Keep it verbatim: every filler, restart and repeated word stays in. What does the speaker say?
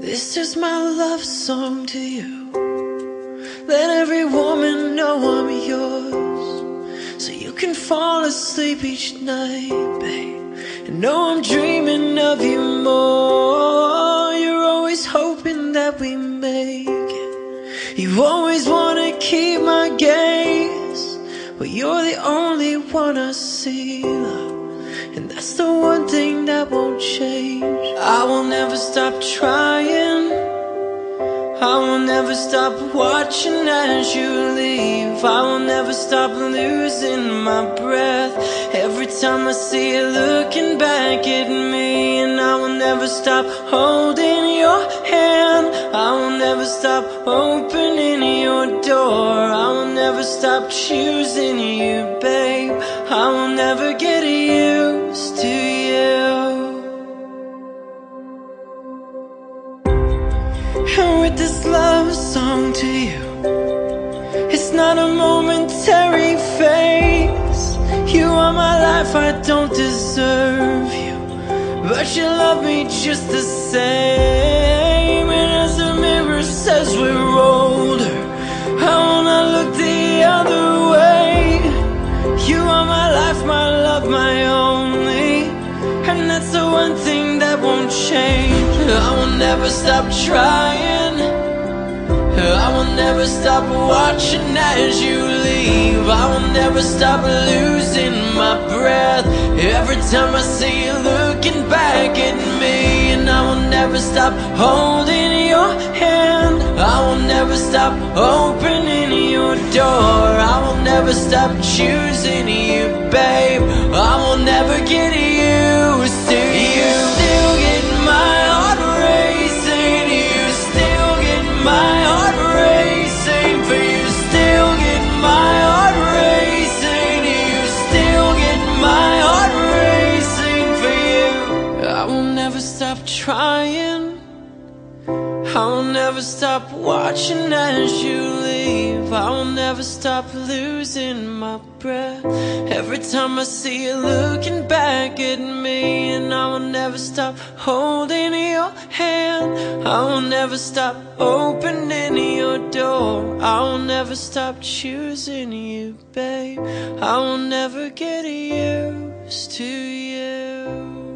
This is my love song to you. Let every woman know I'm yours, so you can fall asleep each night, babe, and know I'm dreaming of you more. You're always hoping that we make it. You always wanna keep my gaze, but you're the only one I see, love, and that's the one thing that won't change. I will never stop trying, I will never stop watching as you leave. I will never stop losing my breath every time I see you looking back at me. And I will never stop holding your hand, I will never stop opening your door. I will never stop choosing you, babe. I will never get used to you. And with this love song to you, it's not a momentary phase. You are my life, I don't deserve you, but you love me just the same. And as the mirror says we're older, I wanna look the other way. You are my life, my love, my only, and that's the one thing that won't change. I will never stop trying, I will never stop watching as you leave. I will never stop losing my breath every time I see you looking back at me. And I will never stop holding your hand, I will never stop opening your door. I will never stop choosing you, babe. I will never get used to you. Still get my heart racing, you still get my heart racing for you. Still get my heart racing, you still get my heart racing for you. I will never stop trying, I will never stop watching as you leave. I will never stop losing my breath every time I see you looking back at me. And I will never stop holding your hand, I will never stop opening your door. I will never stop choosing you, babe. I will never get used to you.